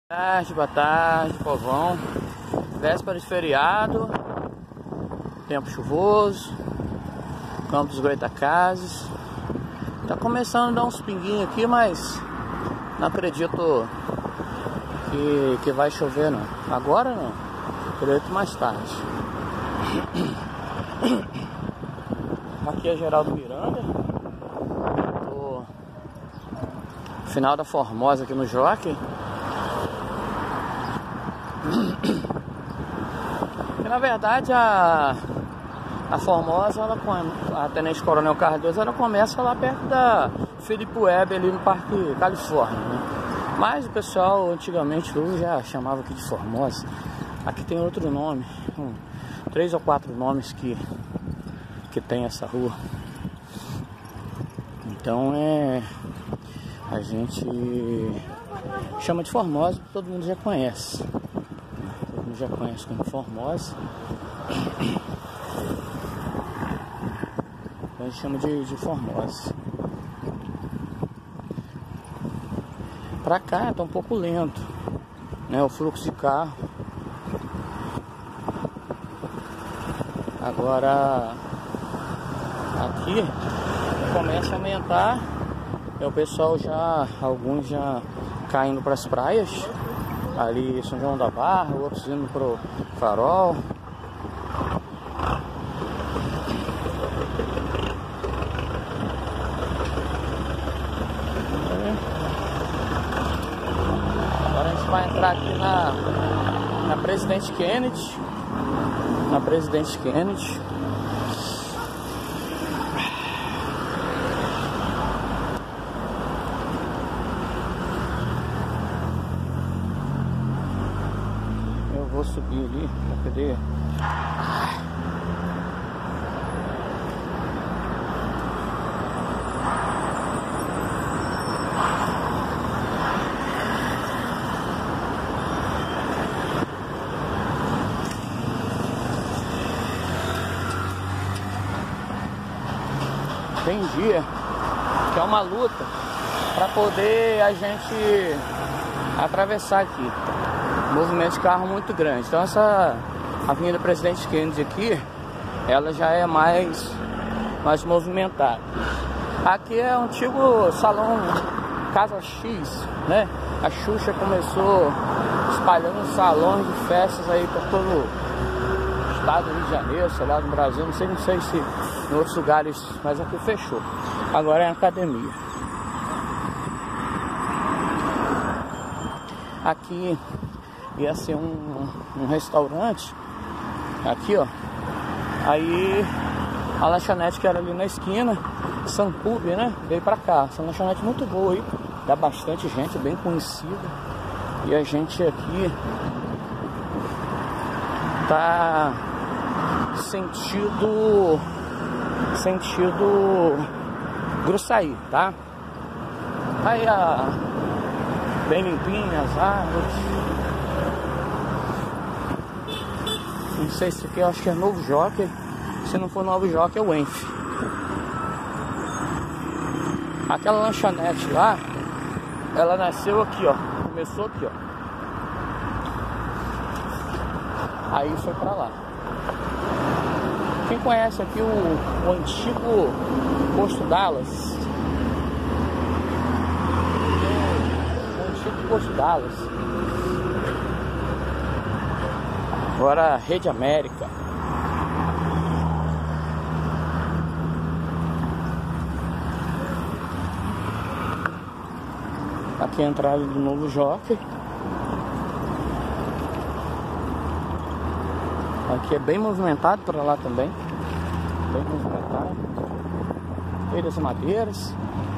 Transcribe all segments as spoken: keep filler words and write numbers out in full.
Boa tarde, boa tarde, povão. Véspera de feriado, tempo chuvoso, Campo dos Goitacazes. Tá começando a dar uns pinguinhos aqui, mas não acredito que, que vai chover não. Agora não, acredito mais tarde. Aqui é Geraldo Miranda. Tô no final da Formosa aqui no Jockey. E, na verdade a, a Formosa, ela, a Tenente Coronel Cardoso, ela começa lá perto da Felipe Web, ali no Parque Califórnia, né? Mas o pessoal antigamente eu já chamava aqui de Formosa. Aqui tem outro nome, um, três ou quatro nomes que, que tem essa rua. Então é, a gente chama de Formosa, todo mundo já conhece. Já conhece como Formosa. A gente chama de, de Formosa. Pra cá tá um pouco lento, né? O fluxo de carro. Agora aqui começa a aumentar. É o pessoal já, alguns já caindo para as praias. Ali São João da Barra, outros indo pro Farol. Agora a gente vai entrar aqui na, na Presidente Kennedy. Na Presidente Kennedy. Vou subir ali pra poder. Tem dia que é uma luta para poder a gente atravessar aqui. Movimento de carro muito grande. Então essa Avenida Presidente Kennedy aqui, ela já é mais, mais movimentada. Aqui é o antigo salão Casa X, né? A Xuxa começou espalhando salões de festas aí por todo o estado do Rio de Janeiro, sei lá, no Brasil, não sei, não sei se em outros lugares, mas aqui fechou. Agora é a academia. Aqui ia ser um, um restaurante aqui, ó. Aí a lanchonete que era ali na esquina, Sanpub, né? Veio pra cá. Essa lanchonete muito boa aí, dá bastante gente, bem conhecida. E a gente aqui tá sentido sentido Gruçaí, tá? Aí a bem limpinha as árvores. Não sei se aqui, eu acho que é Novo Jockey. Se não for Novo Jockey, é o Enf. Aquela lanchonete lá, ela nasceu aqui, ó. Começou aqui, ó. Aí foi pra lá. Quem conhece aqui o, o antigo Posto Dallas? O antigo Posto Dallas. Agora Rede América. Aqui é a entrada do Novo Jockey. Aqui é bem movimentado para lá também. Bem movimentado. Feira das Madeiras.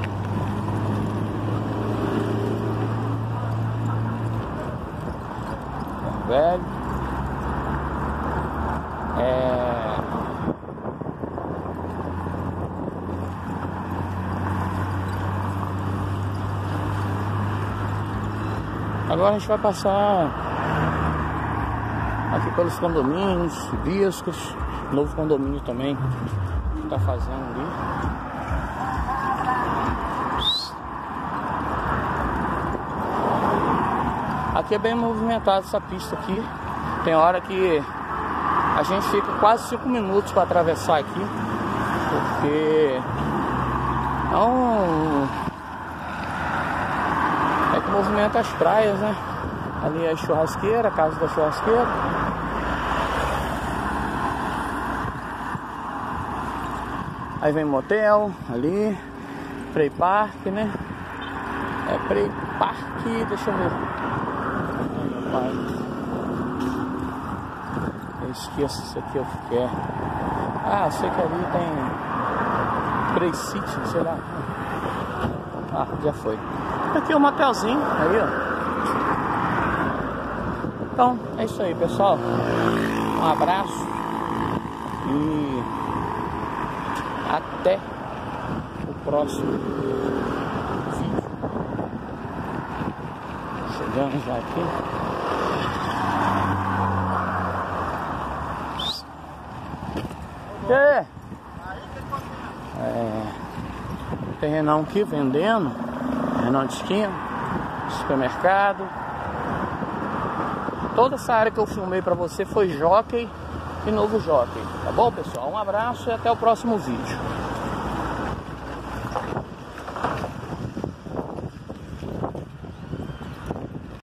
Velho. É... Agora a gente vai passar aqui pelos condomínios, Biscos, novo condomínio também que tá fazendo ali. Aqui é bem movimentado essa pista aqui. Tem hora que a gente fica quase cinco minutos para atravessar aqui, porque é um... é que movimenta as praias, né? Ali é a churrasqueira, a casa da churrasqueira. Aí vem motel ali, Frei Parque, né? É Frei Parque, deixa eu ver. Eu esqueço isso aqui, o que é. Ah, sei que ali tem Frei City, sei lá. Ah, já foi. Aqui é um motelzinho, aí ó. Então, é isso aí, pessoal. Um abraço e até o próximo vídeo. Chegamos já aqui. É, é, terrenão aqui vendendo, terrenão de esquina, supermercado. Toda essa área que eu filmei pra você foi Jockey e Novo Jockey. Tá bom, pessoal? Um abraço e até o próximo vídeo.